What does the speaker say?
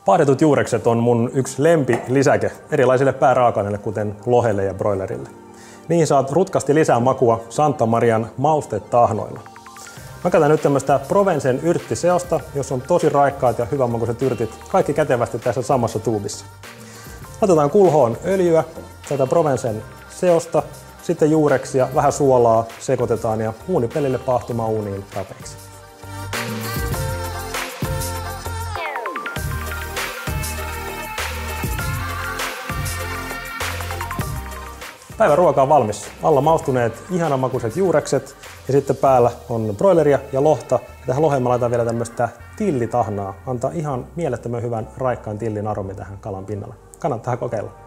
Paahdetut juurekset on mun yksi lempilisäke erilaisille pääraaka-aineille, kuten lohelle ja broilerille. Niihin saat rutkasti lisää makua Santa Marian maustetahnoilla. Mä käytän nyt tämmöistä Provencen yrttiseosta, jossa on tosi raikkaat ja hyvänmakuiset yrtit, kaikki kätevästi tässä samassa tuubissa. Otetaan kulhoon öljyä, tätä Provencen seosta, sitten juureksia, vähän suolaa, sekoitetaan ja uunipellille paahtumaan uuniin rapeiksi. Päivän ruoka on valmis. Alla maustuneet ihanamakuiset juurekset ja sitten päällä on broileria ja lohta. Ja tähän loheen mä laitan vielä tämmöistä tillitahnaa. Antaa ihan mielettömän hyvän raikkaan tillin aromi tähän kalan pinnalle. Kannattaa kokeilla.